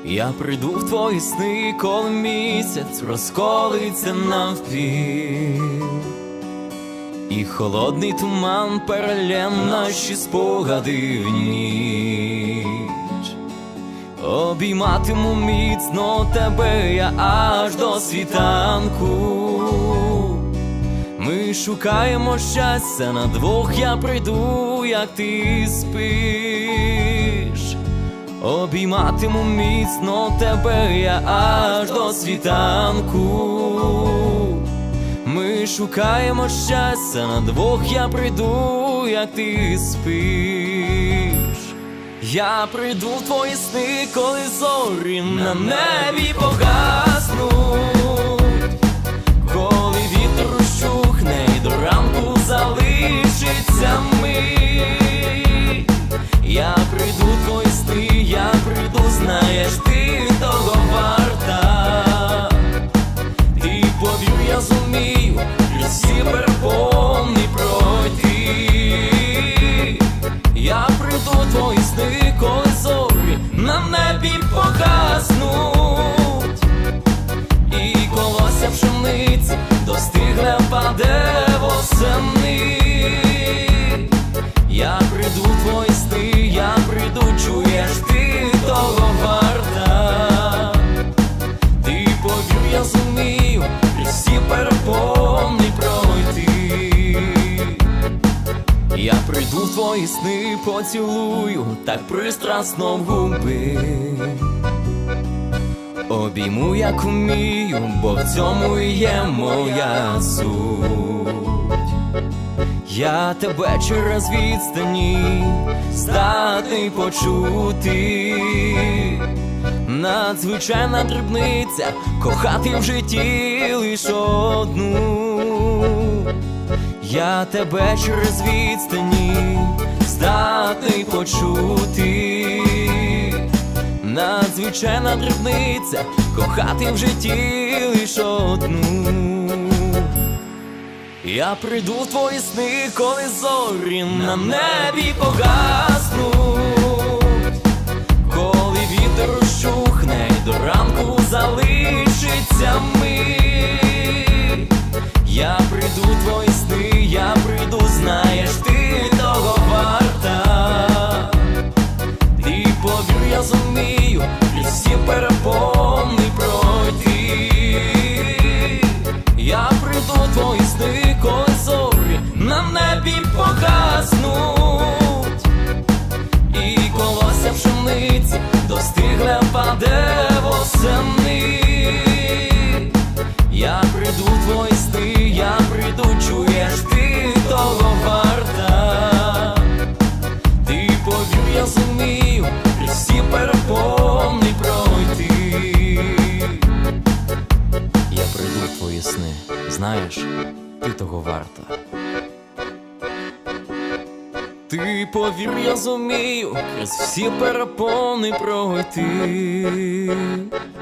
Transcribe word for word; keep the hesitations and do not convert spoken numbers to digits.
Я прийду в твої сни, коли місяць розколиться навпіл, і холодний туман перелє наші спогади в ніч. Обійматиму міцно тебе я аж до світанку. Ми шукаємо щастя на двох, я прийду, як ти спиш. Обійматиму міцно тебе я аж до світанку. Ми шукаємо щастя на двох, я прийду, як ти спиш. Я прийду в твої сни, коли зорі на небі погаснуть, коли вітер ущухне і до ранку залишиться мить. Я прийду в твої сни, я прийду, знаєш, ти того варта. Ти повір, я зумію всі перепони пройти. Я прийду в твої сни, коли зорі на небі погаснуть, і колося пшениці достигне, впаде восени. Я прийду в твої сни, я прийду, чуєш, ти того варта. Ти повір, я зумію всі перепони пройти. Я прийду в твої сни, поцілую так пристрасно в губи, обійму, як умію, бо в цьому і є моя суть. Я тебе через відстані здатний почути. Надзвичайна дрібниця кохати в житті лиш одну. Я тебе через відстані здатний почути. Надзвичайна дрібниця кохати в житті лиш одну. Я прийду в твої сни, коли зорі на небі погаснуть, коли вітер ущухне і до ранку залишиться мить. Я прийду в твої сни, я прийду, знаєш, ти того варта. Ти повір, я зумію всі перепони пройти. Я прийду в твої сни, коли зорі на небі погаснуть, і колося пшениці достигне, впаде восени. Я прийду в твої сни, я прийду, чуєш, ти того варта. Ти повір, я зумію всі перепони пройти. Я прийду в твої сни, знаєш, ти того варта. Ти повір, я зумію крізь всі перепони пройти.